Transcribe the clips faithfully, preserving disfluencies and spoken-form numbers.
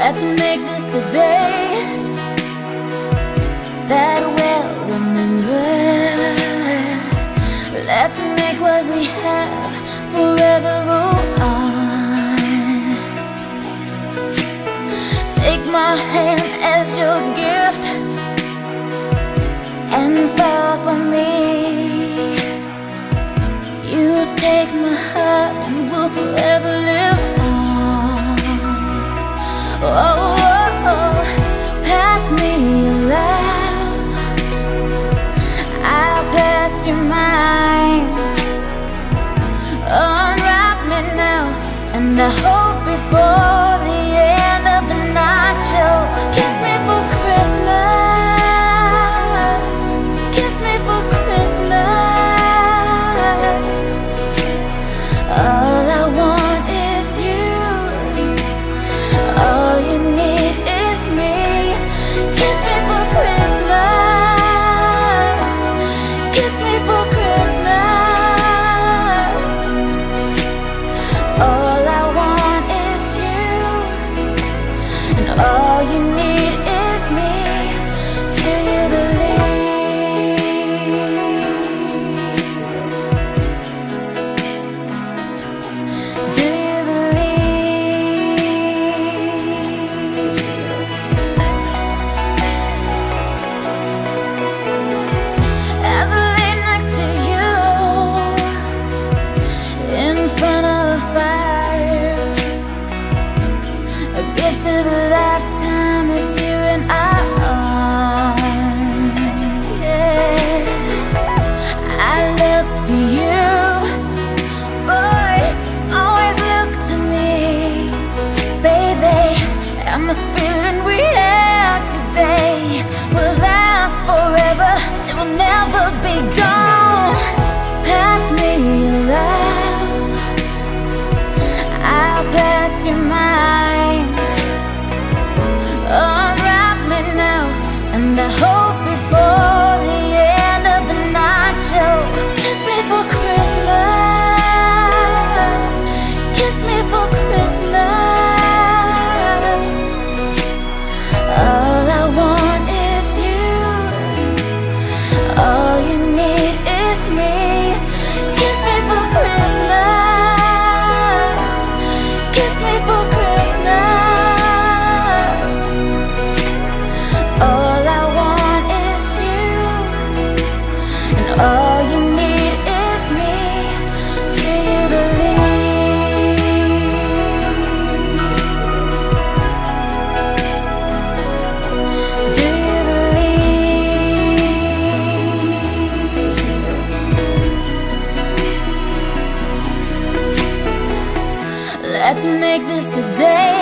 Let's make this the day that we'll remember. Let's make what we have forever go on. Take my hand as your gift and fall for me. You take my heart and we'll forever live on. Oh, oh, oh. Pass me your love, I'll pass you mine. Unwrap me now, and I hope before the end of the night you'll kiss me for Christmas. Kiss me for Christmas. All I want is you. All you need is me. Kiss me for Christmas. Kiss me for Christmas. All I want is you, and all you need is me. Do you believe? Do you believe? As I lay next to you in front of the fire, a gift of a lifetime is here in our arms. Yeah, I look to you, boy, always look to me, baby. And this feeling we have today will last forever. It will never be gone. Pass me your love, I'll pass you mine. Unwrap me now, and I hope before the end of the night you'll kiss me for Christmas. Kiss me for Christmas. All I want is you. All you need is me. Kiss me for Christmas. Kiss me for Christmas. All I want is you, and all you need is me. Do you believe? Do you believe? Let's make this the day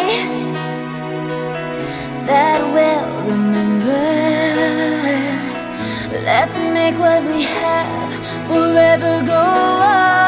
that we'll remember. Let's make what we have forever go on.